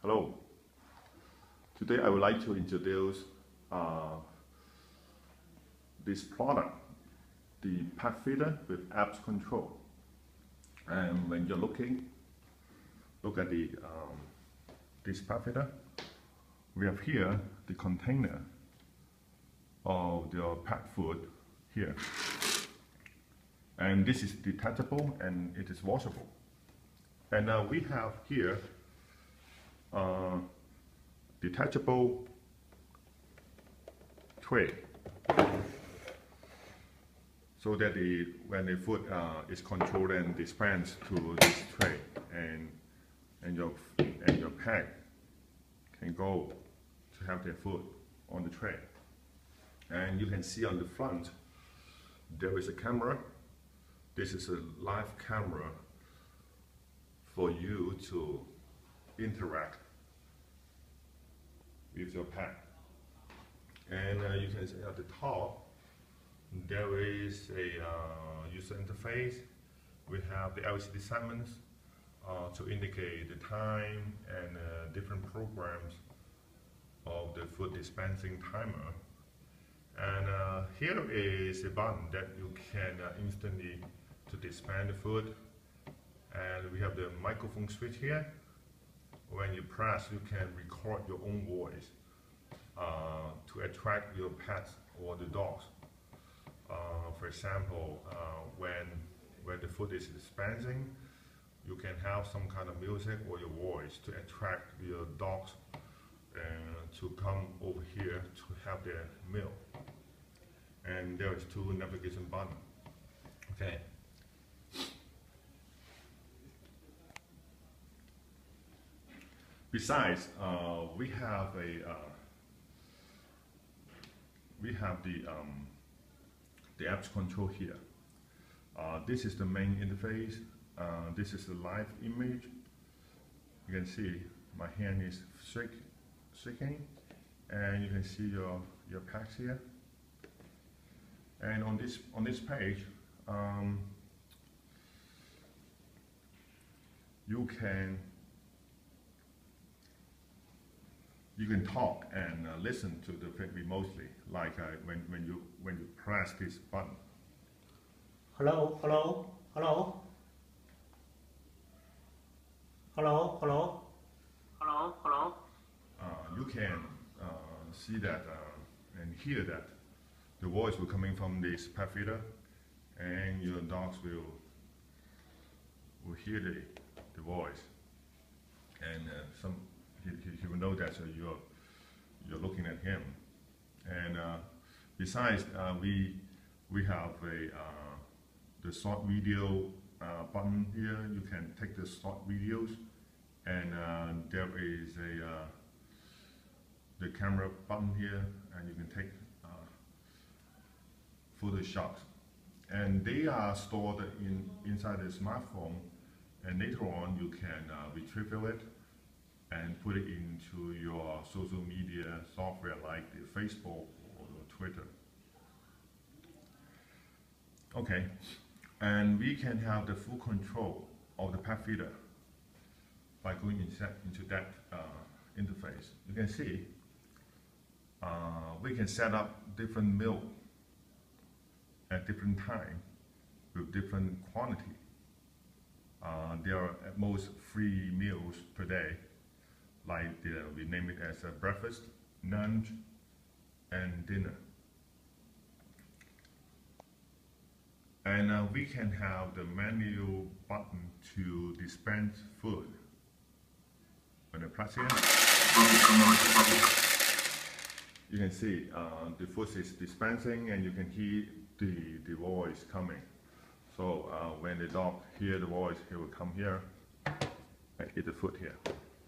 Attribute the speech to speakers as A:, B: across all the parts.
A: Hello. Today I would like to introduce this product, the pet feeder with apps control. And when you're look at the this pet feeder, we have here the container of your pet food here. And this is detachable and it is washable. And we have here detachable tray, so that when the food is controlled and dispensed to this tray, and your pet can go to have their food on the tray. And you can see on the front there is a camera. This is a live camera for you to interact with your pet. And you can see at the top there is a user interface. We have the LCD segments to indicate the time and different programs of the food dispensing timer. And here is a button that you can instantly to dispense the food. And we have the microphone switch here. When you press, you can record your own voice to attract your pets or the dogs. For example, when the food is dispensing, you can have some kind of music or your voice to attract your dogs to come over here to have their meal. And there is two navigation buttons. Okay. Besides, we have the apps control here. This is the main interface. This is the live image. You can see my hand is shaking, and you can see your pets here. And on this page, you can talk and listen to the pet remotely, like when you press this button.
B: Hello, hello, hello. Hello, hello. Hello, hello.
A: You can see that and hear that the voice will coming from this pet feeder, and your dogs will hear the voice, and he will know that you're looking at him. And besides, we have the short video button here. You can take the short videos, and there is the camera button here, and you can take photo shots. And they are stored inside the smartphone, and later on you can retrieve it and put it into your social media software like the Facebook or Twitter. Okay, and we can have the full control of the pet feeder by going into that interface. You can see we can set up different meals at different time with different quantity. There are at most 3 meals per day. Like we name it as a breakfast, lunch, and dinner. And we can have the menu button to dispense food. When I press here, you can see the food is dispensing, and you can hear the voice coming. So when the dog hears the voice, he will come here and eat the food here.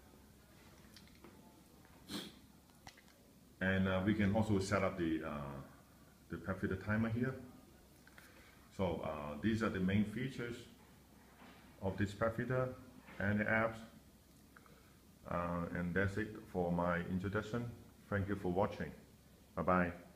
A: And we can also set up the pet feeder timer here. So these are the main features of this pet feeder and the apps. And that's it for my introduction. Thank you for watching. Bye-bye.